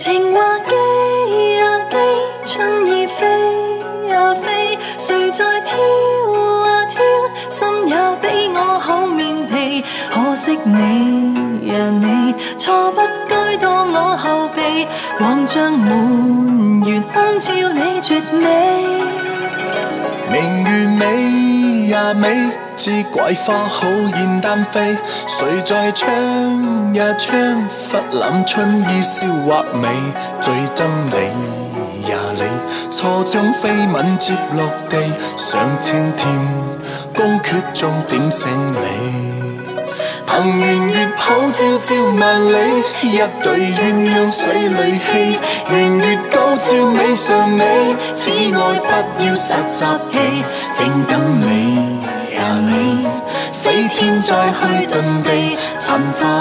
情話機啊機，春意飛啊飛，誰在挑啊挑，心也比我厚面皮。可惜你呀你，錯不該當我後備，望像滿月空照你絕美。 明月美呀美，知桂花好燕單飛。誰在窗呀窗，忽攬春意笑畫眉。最憎你呀你，錯將飛吻接落地，上青天宮闕中點醒你。憑圓月抱照照萬里，一對鴛鴦水裏戲。圓月高照美上美，此愛不要實習期，正等你呀你，飛天再去遁地，塵化